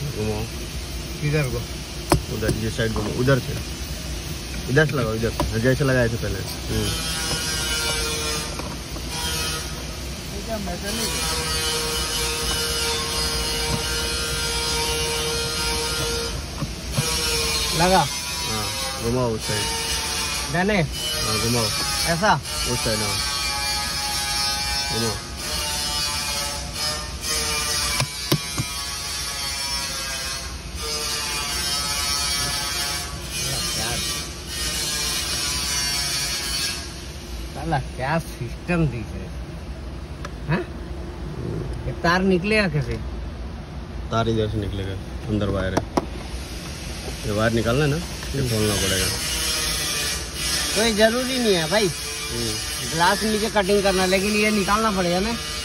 घुमाओ। किधर को? उधर, ये साइड घुमाओ, उधर से लगाओ, इधर जैसे लगाए थे पहले। लगा। हाँ घुमाओ उस साइड। दाने? हाँ घुमाओ ऐसा? उस साइड। हाँ घुमाओ। साला क्या सिस्टम दिख रहा है? हाँ? ये तार निकलेगा कैसे? तार इधर से निकलेगा, अंदर वायर है। ये वायर निकालना है ना, ये खोलना पड़ेगा। कोई जरूरी नहीं है भाई ग्लास नीचे कटिंग करना, लेकिन ये निकालना पड़ेगा ना।